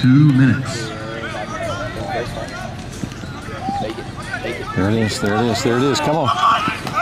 2 minutes. There it is, there it is, there it is. Come on.